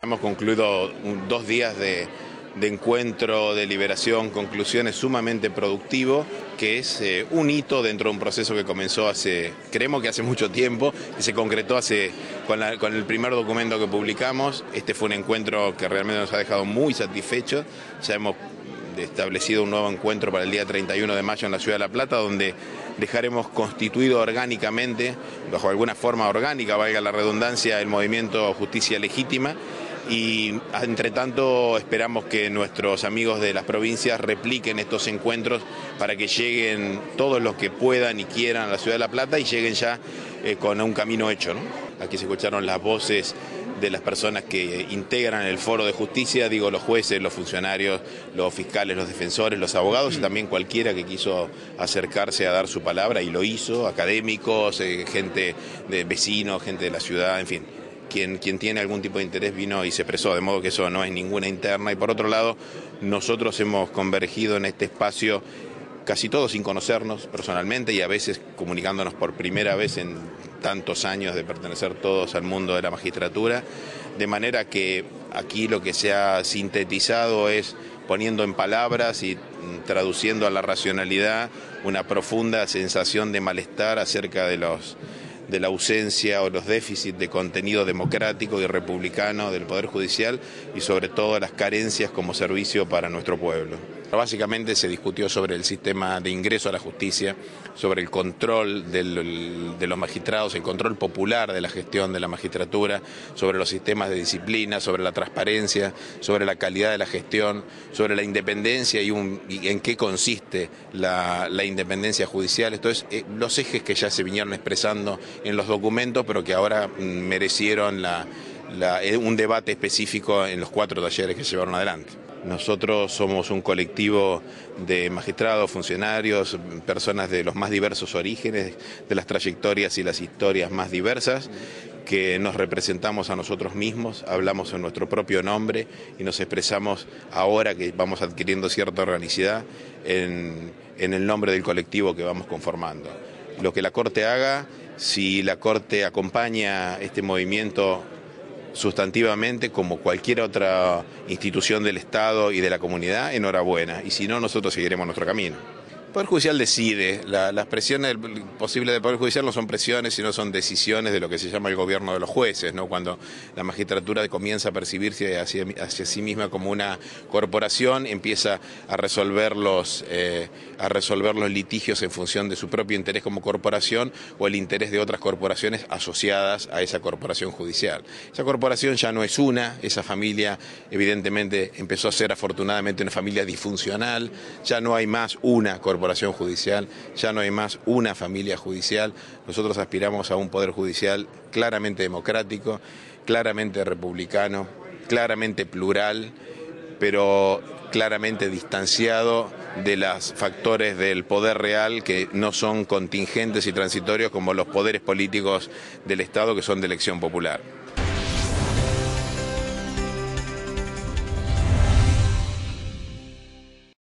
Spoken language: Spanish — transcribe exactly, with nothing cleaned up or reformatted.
Hemos concluido un, dos días de, de encuentro, deliberación, conclusiones sumamente productivo, que es eh, un hito dentro de un proceso que comenzó hace, creemos que hace mucho tiempo, y se concretó hace, con, la, con el primer documento que publicamos. Este fue un encuentro que realmente nos ha dejado muy satisfechos. Ya hemos establecido un nuevo encuentro para el día treinta y uno de mayo en la Ciudad de La Plata, donde dejaremos constituido orgánicamente, bajo alguna forma orgánica, valga la redundancia, el movimiento Justicia Legítima. Y entre tanto esperamos que nuestros amigos de las provincias repliquen estos encuentros para que lleguen todos los que puedan y quieran a la Ciudad de La Plata y lleguen ya eh, con un camino hecho, ¿no? Aquí se escucharon las voces de las personas que integran el foro de justicia, digo los jueces, los funcionarios, los fiscales, los defensores, los abogados y también cualquiera que quiso acercarse a dar su palabra y lo hizo, académicos, eh, gente de vecinos, gente de la ciudad, en fin. Quien, quien tiene algún tipo de interés vino y se expresó, de modo que eso no es ninguna interna. Y por otro lado, nosotros hemos convergido en este espacio, casi todos sin conocernos personalmente y a veces comunicándonos por primera vez en tantos años de pertenecer todos al mundo de la magistratura, de manera que aquí lo que se ha sintetizado es poniendo en palabras y traduciendo a la racionalidad una profunda sensación de malestar acerca de los de la ausencia o los déficits de contenido democrático y republicano del Poder Judicial y sobre todo las carencias como servicio para nuestro pueblo. Básicamente se discutió sobre el sistema de ingreso a la justicia, sobre el control del, de los magistrados, el control popular de la gestión de la magistratura, sobre los sistemas de disciplina, sobre la transparencia, sobre la calidad de la gestión, sobre la independencia y, un, y en qué consiste la, la independencia judicial. Esto es eh, los ejes que ya se vinieron expresando en los documentos, pero que ahora mm, merecieron la, la, un debate específico en los cuatro talleres que se llevaron adelante. Nosotros somos un colectivo de magistrados, funcionarios, personas de los más diversos orígenes, de las trayectorias y las historias más diversas, que nos representamos a nosotros mismos, hablamos en nuestro propio nombre y nos expresamos ahora que vamos adquiriendo cierta organicidad en, en el nombre del colectivo que vamos conformando. Lo que la Corte haga, si la Corte acompaña este movimiento sustantivamente como cualquier otra institución del Estado y de la comunidad, enhorabuena, y si no, nosotros seguiremos nuestro camino. El Poder Judicial decide, la, las presiones posibles del Poder Judicial no son presiones, sino son decisiones de lo que se llama el gobierno de los jueces, ¿no? Cuando la magistratura comienza a percibirse hacia, hacia sí misma como una corporación, empieza a resolver, los, eh, a resolver los litigios en función de su propio interés como corporación o el interés de otras corporaciones asociadas a esa corporación judicial. Esa corporación ya no es una, esa familia evidentemente empezó a ser afortunadamente una familia disfuncional, ya no hay más una corporación corporación judicial, ya no hay más una familia judicial. Nosotros aspiramos a un poder judicial claramente democrático, claramente republicano, claramente plural, pero claramente distanciado de los factores del poder real que no son contingentes y transitorios como los poderes políticos del Estado que son de elección popular.